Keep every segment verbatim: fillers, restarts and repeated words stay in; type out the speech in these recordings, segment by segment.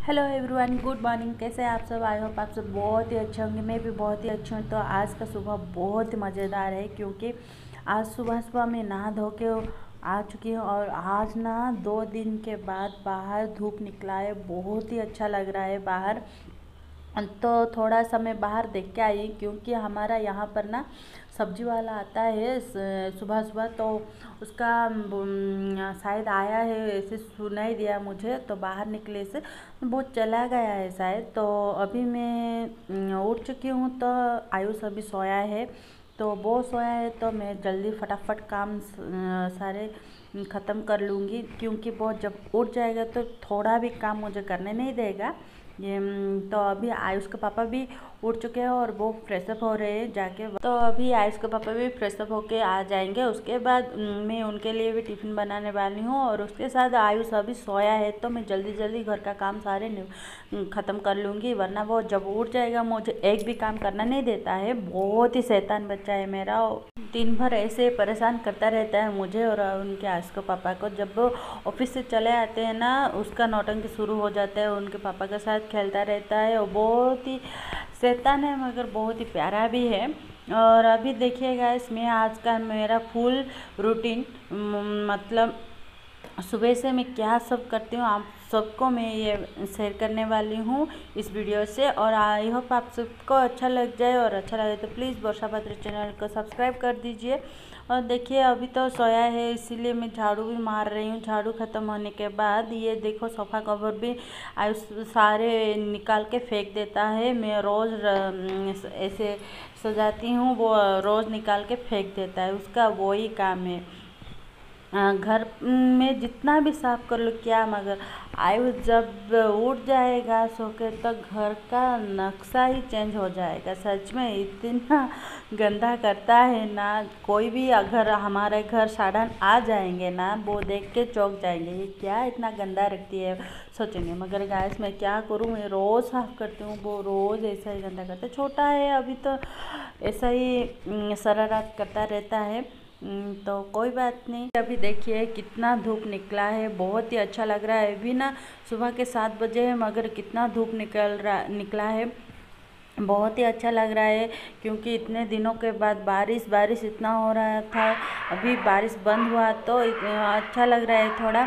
Hello everyone, good morning. कैसे हैं आप सब? आई होप आप सब बहुत ही अच्छे होंगे। मैं भी बहुत ही अच्छी हूँ। तो आज का सुबह बहुत ही मज़ेदार है क्योंकि आज सुबह सुबह मैं नहा धो के आ चुकी हूँ और आज ना दो दिन के बाद बाहर धूप निकला है। बहुत ही अच्छा लग रहा है बाहर। तो थोड़ा सा मैं बाहर देख के आई क्योंकि हमारा यहाँ पर ना सब्जी वाला आता है सुबह सुबह, तो उसका शायद आया है, ऐसे सुनाई दिया मुझे। तो बाहर निकले से वो चला गया है शायद। तो अभी मैं उठ चुकी हूँ, तो आयुष अभी सोया है। तो वो सोया है तो मैं जल्दी फटाफट काम सारे ख़त्म कर लूँगी क्योंकि वो जब उठ जाएगा तो थोड़ा भी काम मुझे करने नहीं देगा ये। तो अभी आयुष के पापा भी उठ चुके हैं और वो फ्रेशअप हो रहे हैं जाके। तो अभी आयुष के पापा भी फ्रेशअप होके आ जाएंगे। उसके बाद मैं उनके लिए भी टिफ़िन बनाने वाली हूँ और उसके साथ आयुष अभी सोया है तो मैं जल्दी जल्दी घर का काम सारे ख़त्म कर लूँगी, वरना वो जब उठ जाएगा मुझे एक भी काम करना नहीं देता है। बहुत ही शैतान बच्चा है मेरा। दिन भर ऐसे परेशान करता रहता है मुझे और उनके आयुष के पापा को। जब वो ऑफिस से चले आते हैं ना, उसका नौटंकी शुरू हो जाता है, उनके पापा के साथ खेलता रहता है और बहुत ही शैतान है मगर बहुत ही प्यारा भी है। और अभी देखिएगा इसमें आज का मेरा फुल रूटीन, मतलब सुबह से मैं क्या सब करती हूँ आप सबको मैं ये शेयर करने वाली हूँ इस वीडियो से। और आई होप आप सबको अच्छा लग जाए, और अच्छा लगे तो प्लीज़ वर्षा पात्र चैनल को सब्सक्राइब कर दीजिए। और देखिए अभी तो सोया है इसीलिए मैं झाड़ू भी मार रही हूँ। झाड़ू ख़त्म होने के बाद ये देखो सोफ़ा कवर भी आयुष सारे निकाल के फेंक देता है। मैं रोज़ ऐसे सजाती हूँ, वो रोज़ निकाल के फेंक देता है, उसका वही काम है। घर में जितना भी साफ़ कर लो क्या, मगर आयुष जब उठ जाएगा सो के तो घर का नक्शा ही चेंज हो जाएगा। सच में इतना गंदा करता है ना। कोई भी अगर हमारे घर साड़न आ जाएंगे ना, वो देख के चौंक जाएंगे, ये क्या इतना गंदा रखती है सोचेंगे। मगर गाइस मैं क्या करूँ, मैं रोज़ साफ़ करती हूँ, वो रोज़ ऐसा ही गंदा करता है। छोटा है अभी तो ऐसा ही शरारत करता रहता है, तो कोई बात नहीं। अभी देखिए कितना धूप निकला है, बहुत ही अच्छा लग रहा है। अभी ना सुबह के सात बजे है मगर कितना धूप निकल रहा निकला है, बहुत ही अच्छा लग रहा है क्योंकि इतने दिनों के बाद बारिश बारिश इतना हो रहा था। अभी बारिश बंद हुआ तो अच्छा लग रहा है थोड़ा।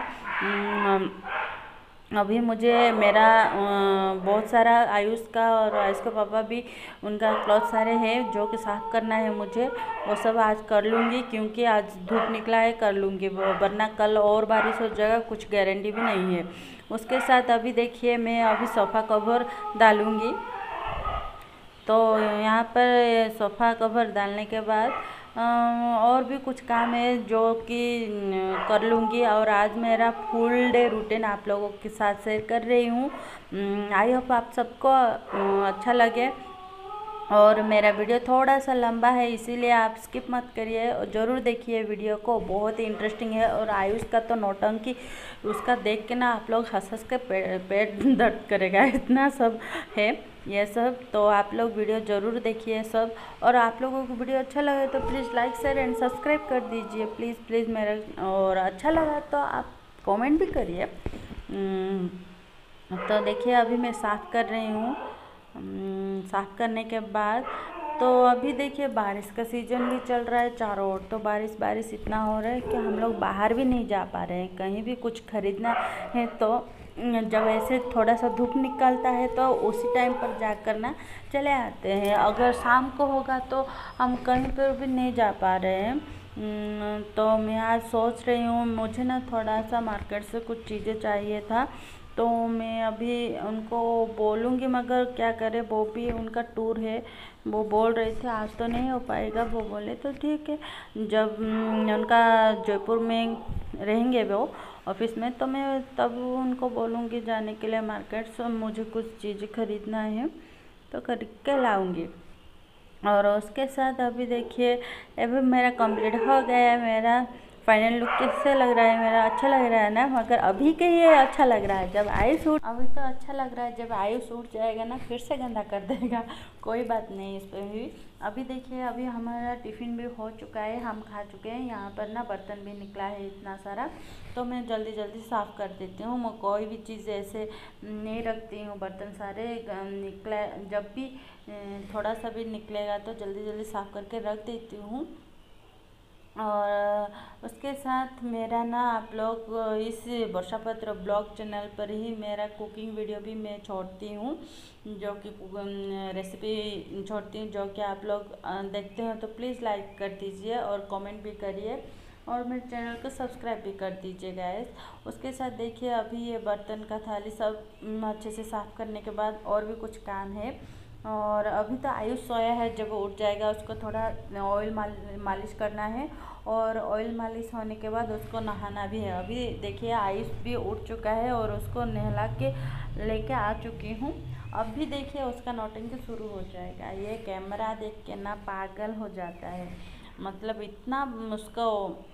अभी मुझे मेरा बहुत सारा आयुष का और आयुष का पापा भी उनका क्लॉथ सारे हैं जो कि साफ़ करना है मुझे, वो सब आज कर लूँगी क्योंकि आज धूप निकला है, कर लूँगी वो, वरना कल और बारिश हो जाएगा, कुछ गारंटी भी नहीं है। उसके साथ अभी देखिए मैं अभी सोफ़ा कवर डालूँगी। तो यहाँ पर सोफ़ा कवर डालने के बाद और भी कुछ काम है जो कि कर लूँगी। और आज मेरा फुल डे रूटीन आप लोगों के साथ शेयर कर रही हूँ। आई होप आप सबको अच्छा लगे। और मेरा वीडियो थोड़ा सा लंबा है इसीलिए आप स्किप मत करिए और ज़रूर देखिए वीडियो को, बहुत ही इंटरेस्टिंग है। और आयुष का तो नौटंकी उसका देख के ना आप लोग हंस हंस के पेट दर्द करेगा, इतना सब है ये सब। तो आप लोग वीडियो ज़रूर देखिए सब। और आप लोगों को वीडियो अच्छा लगे तो please like share and subscribe कर दीजिए प्लीज़ प्लीज़ मेरा। और अच्छा लगा तो आप कमेंट भी करिए। तो देखिए अभी मैं साफ़ कर रही हूँ। साफ़ करने के बाद तो अभी देखिए बारिश का सीज़न भी चल रहा है, चारों ओर तो बारिश बारिश इतना हो रहा है कि हम लोग बाहर भी नहीं जा पा रहे हैं। कहीं भी कुछ ख़रीदना है तो जब ऐसे थोड़ा सा धूप निकलता है तो उसी टाइम पर जा कर ना चले आते हैं। अगर शाम को होगा तो हम कहीं पर भी नहीं जा पा रहे हैं। तो मैं आज सोच रही हूँ मुझे ना थोड़ा सा मार्केट से कुछ चीज़ें चाहिए था, तो मैं अभी उनको बोलूँगी मगर क्या करें, वो भी उनका टूर है। वो बोल रहे थे आज तो नहीं हो पाएगा, वो बोले तो ठीक है, जब उनका जयपुर में रहेंगे वो ऑफिस में तो मैं तब उनको बोलूँगी जाने के लिए मार्केट। से मुझे कुछ चीज़ें ख़रीदना है तो खरीद के लाऊँगी। और उसके साथ अभी देखिए अभी मेरा कंप्लीट हो गया है मेरा फाइनल लुक कैसे लग रहा है मेरा? अच्छा लग रहा है ना? मगर अभी के ये अच्छा लग रहा है, जब आयुष उठ अभी तो अच्छा लग रहा है, जब आयुष उठ जाएगा ना फिर से गंदा कर देगा। कोई बात नहीं इस पर भी। अभी देखिए अभी हमारा टिफ़िन भी हो चुका है, हम खा चुके हैं। यहाँ पर ना बर्तन भी निकला है इतना सारा, तो मैं जल्दी जल्दी साफ़ कर देती हूँ। मैं कोई भी चीज़ ऐसे नहीं रखती हूँ, बर्तन सारे निकला, जब भी थोड़ा सा भी निकलेगा तो जल्दी जल्दी साफ़ करके रख देती हूँ। और उसके साथ मेरा ना आप लोग इस वर्षापत्र ब्लॉग चैनल पर ही मेरा कुकिंग वीडियो भी मैं छोड़ती हूँ, जो कि रेसिपी छोड़ती हूँ, जो कि आप लोग देखते हैं तो प्लीज़ लाइक कर दीजिए और कमेंट भी करिए और मेरे चैनल को सब्सक्राइब भी कर दीजिए गाइस। उसके साथ देखिए अभी ये बर्तन का थाली सब अच्छे से साफ़ करने के बाद और भी कुछ काम है। और अभी तो आयुष सोया है, जब वो उठ जाएगा उसको थोड़ा ऑयल माल, मालिश करना है और ऑयल मालिश होने के बाद उसको नहाना भी है। अभी देखिए आयुष भी उठ चुका है और उसको नहला के लेके आ चुकी हूँ। अब भी देखिए उसका नौटंकी शुरू हो जाएगा। ये कैमरा देख के ना पागल हो जाता है, मतलब इतना उसको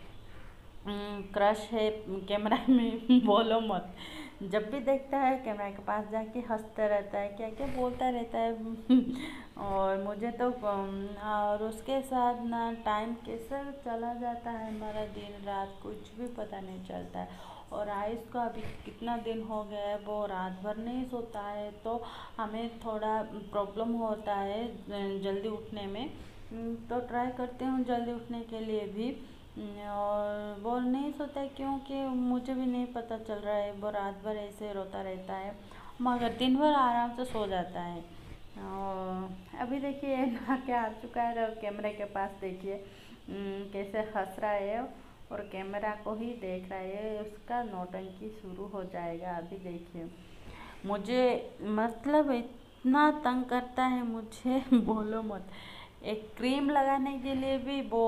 क्रश है कैमरा में बोलो मत। जब भी देखता है कैमरा के पास जाके हंसता रहता है, क्या क्या बोलता रहता है। और मुझे तो और उसके साथ ना टाइम कैसे चला जाता है हमारा, दिन रात कुछ भी पता नहीं चलता है। और आयुष को अभी कितना दिन हो गया है, वो रात भर नहीं सोता है, तो हमें थोड़ा प्रॉब्लम होता है जल्दी उठने में। तो ट्राई करते हूँ जल्दी उठने के लिए भी, और वो नहीं सोता है क्योंकि मुझे भी नहीं पता चल रहा है। वो रात भर ऐसे रोता रहता है मगर दिन भर आराम से सो जाता है। और अभी देखिए नहा के आ चुका है और कैमरे के पास देखिए कैसे हंस रहा है और कैमरा को ही देख रहा है। उसका नौटंकी शुरू हो जाएगा। अभी देखिए मुझे मतलब इतना तंग करता है मुझे बोलो मत। एक क्रीम लगाने के लिए भी वो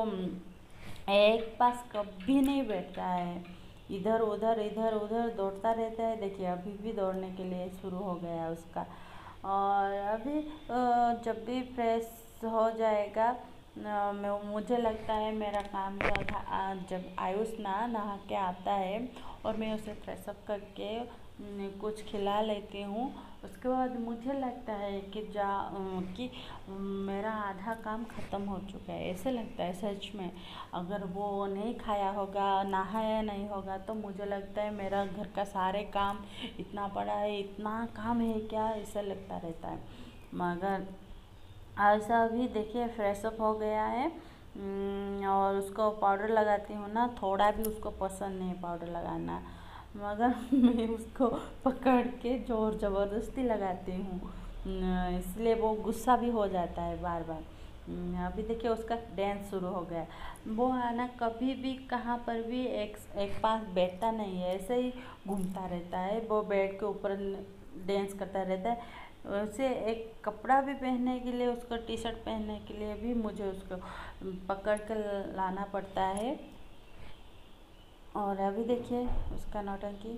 एक पास कभी नहीं बैठता है, इधर उधर इधर उधर दौड़ता रहता है। देखिए अभी भी दौड़ने के लिए शुरू हो गया उसका। और अभी जब भी फ्रेश हो जाएगा मैं, मुझे लगता है मेरा काम जो था, जब आयुष ना नहा के आता है और मैं उसे फ्रेशअप करके कुछ खिला लेती हूँ, उसके बाद मुझे लगता है कि जा कि मेरा आधा काम ख़त्म हो चुका है, ऐसे लगता है सच में। अगर वो नहीं खाया होगा, नहाया नहीं होगा, तो मुझे लगता है मेरा घर का सारे काम इतना पड़ा है, इतना काम है क्या, ऐसा लगता रहता है। मगर ऐसा भी देखिए फ्रेशअप हो गया है और उसको पाउडर लगाती हूँ ना, थोड़ा भी उसको पसंद नहीं पाउडर लगाना, मगर मैं उसको पकड़ के जोर ज़बरदस्ती लगाती हूँ, इसलिए वो गुस्सा भी हो जाता है बार बार। अभी देखिए उसका डांस शुरू हो गया। वो है ना कभी भी कहाँ पर भी एक एक पास बैठता नहीं है, ऐसे ही घूमता रहता है। वो बेड के ऊपर डांस करता रहता है। उसे एक कपड़ा भी पहनने के लिए, उसको टी शर्ट पहनने के लिए भी मुझे उसको पकड़ कर लाना पड़ता है। और अभी देखिए उसका नौटंकी।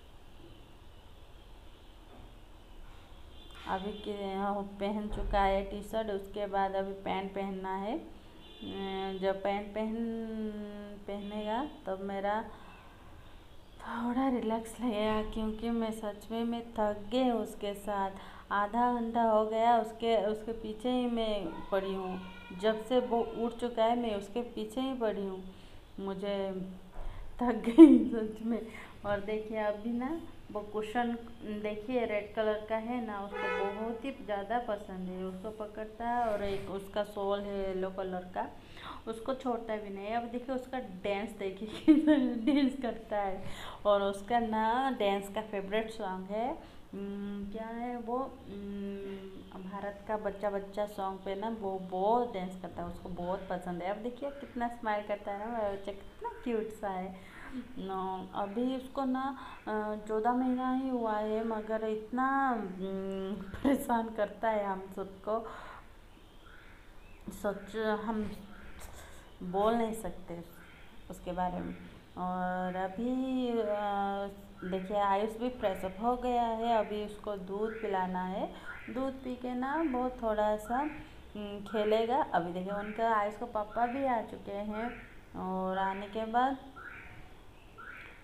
अभी के पहन चुका है टी शर्ट, उसके बाद अभी पैंट पहनना है। जब पैंट पहन पहनेगा तब तो मेरा थोड़ा रिलैक्स लगेगा, क्योंकि मैं सच में मैं थक गई उसके साथ। आधा घंटा हो गया उसके उसके पीछे ही मैं पड़ी हूँ, जब से वो उठ चुका है मैं उसके पीछे ही पड़ी हूँ। मुझे थक गई सच में। और देखिए अभी ना वो कुशन देखिए रेड कलर का है ना, उसको बहुत ही ज़्यादा पसंद है, उसको पकड़ता है। और एक उसका शॉल है येलो कलर का, उसको छोड़ता भी नहीं। अब देखिए उसका डांस देखिए डांस करता है। और उसका ना डांस का फेवरेट सॉन्ग है क्या है वो, भारत का बच्चा बच्चा सॉन्ग पे ना वो बहुत डांस करता है, उसको बहुत पसंद है। अब देखिए कितना स्माइल करता है ना बच्चा, कितना क्यूट सा है। अभी उसको ना चौदह महीना ही हुआ है, मगर इतना परेशान करता है हम सबको, सच हम बोल नहीं सकते उसके बारे में। और अभी देखिए आयुष भी फ्रेशअप हो गया है, अभी उसको दूध पिलाना है। दूध पी के ना वो थोड़ा सा खेलेगा। अभी देखिए उनका आयुष को पापा भी आ चुके हैं, और आने के बाद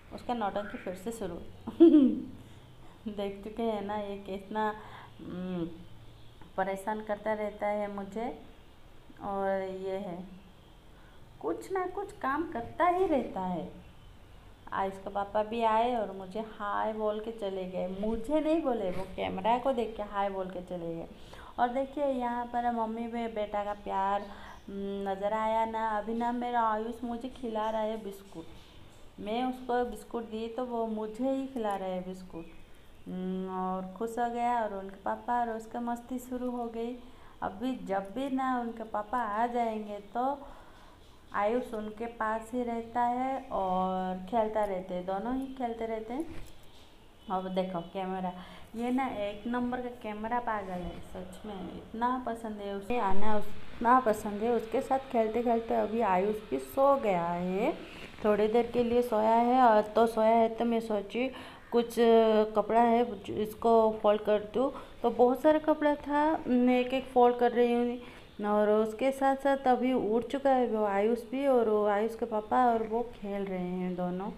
उसका नौटंकी फिर से शुरू। देख चुके हैं ना ये कितना हम्म, परेशान करता रहता है मुझे। और ये है, कुछ ना कुछ काम करता ही रहता है। आज इसका पापा भी आए और मुझे हाय बोल के चले गए, मुझे नहीं बोले, वो कैमरा को देख के हाय बोल के चले गए। और देखिए यहाँ पर मम्मी में बेटा का प्यार हम्म, नज़र आया ना। अभी ना मेरा आयुष मुझे खिला रहा है बिस्कुट, मैं उसको बिस्कुट दी तो वो मुझे ही खिला रहा है बिस्कुट। हम्म, और खुश हो गया और उनके पापा और उसका मस्ती शुरू हो गई। अभी जब भी ना उनके पापा आ जाएंगे तो आयुष उनके पास ही रहता है और खेलता रहते हैं, दोनों ही खेलते रहते हैं। अब देखो कैमरा, ये ना एक नंबर का कैमरा पागल है, सच में इतना पसंद है उसे, आना उतना पसंद है। उसके साथ खेलते खेलते अभी आयुष भी सो गया है, थोड़ी देर के लिए सोया है। और तो सोया है तो मैं सोची कुछ कपड़ा है इसको फोल्ड कर दूँ, तो बहुत सारा कपड़ा था, मैं एक एक फोल्ड कर रही हूँ। और उसके साथ साथ अभी उड़ चुका है वो आयुष भी, और वो आयुष के पापा और वो खेल रहे हैं दोनों।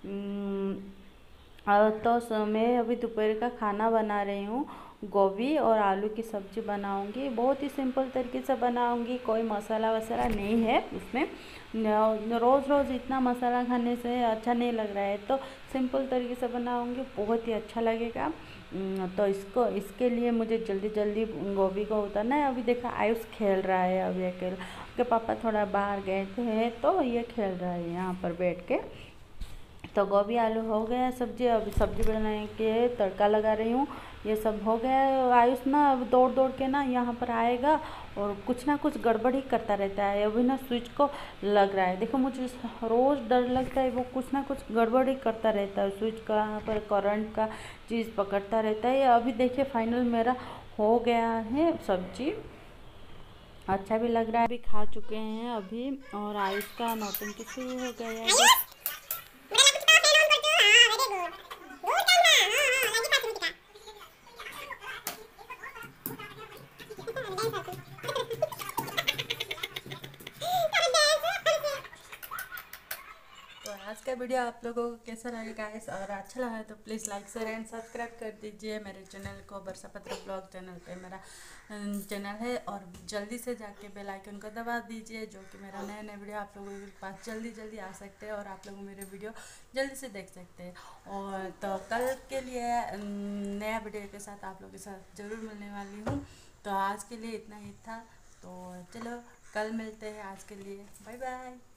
और तो मैं अभी दोपहर का खाना बना रही हूँ, गोभी और आलू की सब्ज़ी बनाऊँगी। बहुत ही सिंपल तरीके से बनाऊँगी, कोई मसाला वसाला नहीं है इसमें। रोज़ रोज़ इतना मसाला खाने से अच्छा नहीं लग रहा है, तो सिंपल तरीके से बनाऊँगी, बहुत ही अच्छा लगेगा। तो इसको इसके लिए मुझे जल्दी जल्दी गोभी को उतारना है। अभी देखा आयुष खेल रहा है अभी अकेले, उसके पापा थोड़ा बाहर गए थे तो ये खेल रहा है यहाँ पर बैठ के। तो गोभी आलू हो गया सब्जी, अभी सब्जी बनाने के तड़का लगा रही हूँ। ये सब हो गया है। आयुष ना अब दौड़ दौड़ के ना यहाँ पर आएगा और कुछ ना कुछ गड़बड़ ही करता रहता है। अभी ना स्विच को लग रहा है, देखो मुझे रोज़ डर लगता है, वो कुछ ना कुछ गड़बड़ ही करता रहता है, स्विच का यहाँ पर करंट का चीज़ पकड़ता रहता है। अभी देखिए फाइनल मेरा हो गया है सब्जी, अच्छा भी लग रहा है, अभी खा चुके हैं अभी। और आयुष का नौटंकी शुरू हो गया है। तो आज का वीडियो आप लोगों को कैसा लगा गाइस, और अच्छा लगा तो please like share and subscribe कर दीजिए मेरे चैनल को। बरसापत्र ब्लॉग चैनल पे मेरा चैनल है, और जल्दी से जाके बेल आइकन को दबा दीजिए, जो कि मेरा नया नया वीडियो आप लोगों के पास जल्दी जल्दी आ सकते हैं और आप लोग मेरे वीडियो जल्दी से देख सकते हैं। और तो कल के लिए नया वीडियो के साथ आप लोगों के साथ ज़रूर मिलने वाली हूँ। तो आज के लिए इतना ही था, तो चलो कल मिलते हैं। आज के लिए बाय बाय।